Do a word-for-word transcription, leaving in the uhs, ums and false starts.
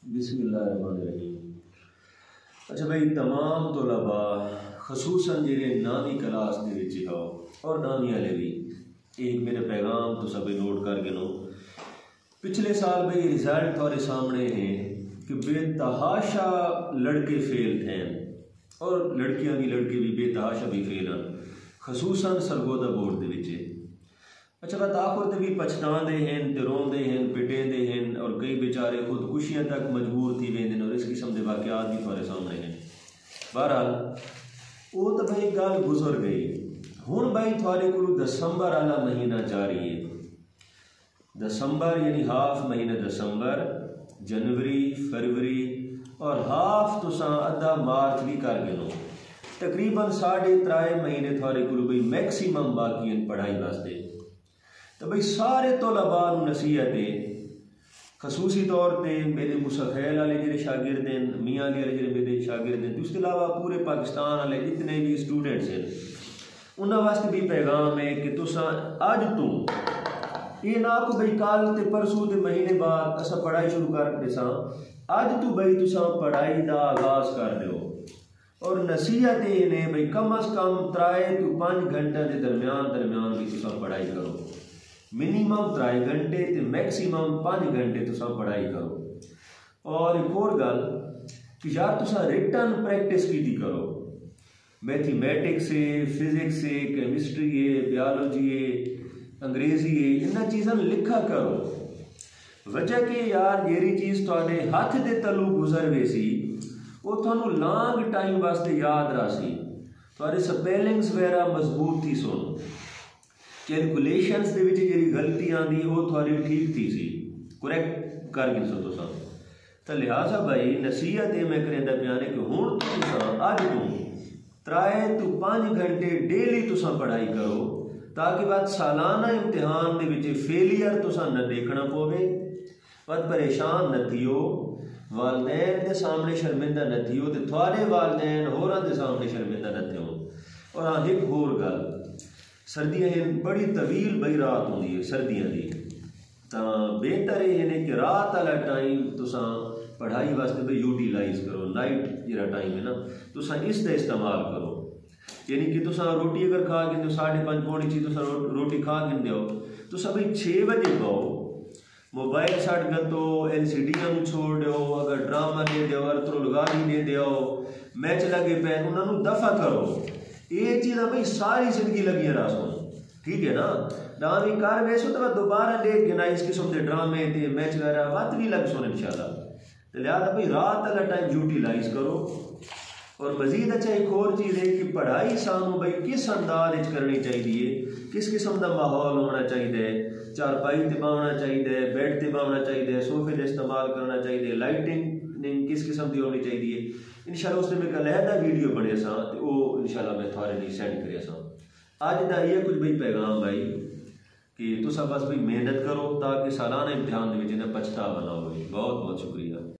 बिस्मिल्लाहिर्रहमानिर्रहीम। अच्छा भाई, तमाम तलबा खसूसन जेरे नामी क्लास दे विच हो और नामी वाले भी एक मेरा पैगाम तो सब नोट कर गिनो। पिछले साल भाई रिजल्ट थोड़े सामने हैं कि बेतहाशा लड़के फेल थे और लड़कियां भी लड़के भी बेतहाशा भी फेल हैं, खसूसन सरगोदा बोर्ड दे विच। अच्छा बात आखिर ते भी पछताते हैं, ते रोंदे हैं, पिटेंदे हैं और कई बेचारे खुदकुशियां तक मजबूर थी वेंदे और इस किस्म के वाकयात भी थोड़े सामने हैं। बहरहाल वो तो भाई गल गुजर गई। हुण भाई थोड़े को दसंबर वाला महीना जारी है। दसंबर यानी हाफ महीना दसंबर, जनवरी, फरवरी और हाफ तुसा अद्धा मार्च भी कर गिनो। तकरीबन साढ़े त्राए महीने थोड़े को भाई मैक्सीमम बाकी हैं पढ़ाई वास्ते। तो भाई सारे तलबा नसीहत है, खसूसी तौर पर मेरे मुसखैल वाले जो शागिर्द हैं, मियाँ अली वाले जो मेरे शागिर्द हैं, उसके अलावा पूरे पाकिस्तान वाले जितने भी स्टूडेंट्स हैं उन्होंने वास्ते भी पैगाम है कि तुसा अज तू ये ना को भाई कल ते परसों के महीने बाद असा पढ़ाई शुरू कर देसा, अज तू भाई तुसा पढ़ाई का आगाज कर दो। और नसीहत ये ने भाई कम अज कम त्राए तो पाँच घंटे के दरम्यान दरम्यान भी तुसा पढ़ाई करो। मिनीमम त्राए घंटे ते मैक्सीमम पाँच घंटे तुसा पढ़ाई करो। और एक और गल कि यार तुसा रिटर्न प्रैक्टिस की करो, मैथमेटिक्स है, फिजिक्स है, केमिस्ट्री है, बायोलॉजी है, अंग्रेजी है, इन चीज़ों लिखा करो। वजह कि यार जेरी चीज़ थोड़े हाथ दे तलू गुजर वे सी वो थानू लॉन्ग टाइम वास्ते याद रही। थोड़े स्पेलिंग्स वगैरह मजबूत थी सुन, कैलकुलेशंस दे विच जेरी गलती आंदी वो थोड़ी ठीक थी सी, करैक्ट कर गिन सो तुसा। तो लिहाजा भाई नसीहत ये मैं करेंदा प्याने कि हुण तुसा अज तू त्राए तो पाँच घंटे डेली तुसा पढ़ाई करो, ताकि बाद सालाना इम्तिहान दे विच फेलियर तुसा न देखना पवे, बद परेशान न थियो, वालदैन के सामने शर्मिंदा न थियो, ते थोड़े वालदैन होरां दे सामने शर्मिंदा न थियो। और हाँ एक होर गल, सर्दियां बड़ी तवील बई रात होंगी है सर्दियों की, तो बेहतर ये है कि रात वाला टाइम तुसा पढ़ाई वास्ते भाई यूटिलाइज करो। नाइट जरा टाइम है ना तुसा इसका इस्तेमाल करो। यानी कि तुसा रोटी अगर खा गिन साढ़े पाँच पौनी चीज तुसा रोटी खा गिन दो, तुसा भाई छः बजे पाओ, मोबाइल छड़ गतो, एल सी डी छोड़ दो, अगर ड्रामा दे दो, अर्थरो लगा भी दे दो, मैच लगे पे उन्होंने दफा करो। ये चीज़ा भाई सारी जिंदगी लगी रहा सुन, ठीक है ना। डावी कर वैसो तो दोबारा देख गिना इस किस्म के ड्रामे ते मैच वगैरह बात भी लग सुन इंशाल्लाह। तो लिहाजा भाई रात वाला टाइम यूटिलाइज करो। और मजीद अच्छा एक और चीज़ है कि पढ़ाई सानू भाई किस अंदाज करनी चाहिए, किस किस्म का माहौल होना चाहिए, चारपाई ते बावना चाहिए, बैड ते बावना चाहिए, सोफे का इस्तेमाल करना चाहिए, लाइटिंग किस किस्म की होनी चाहिए। इंशाल्लाह उसने मेरे अलहदा वीडियो बने सा तो वो इंशाल्लाह मैं थोड़े लिए सेंड करे सा। अज का ये कुछ भाई पैगाम भाई कि तुसा बस भाई मेहनत करो ताकि सालाना इम्तिहान में पछतावा ना हो। बहुत बहुत शुक्रिया।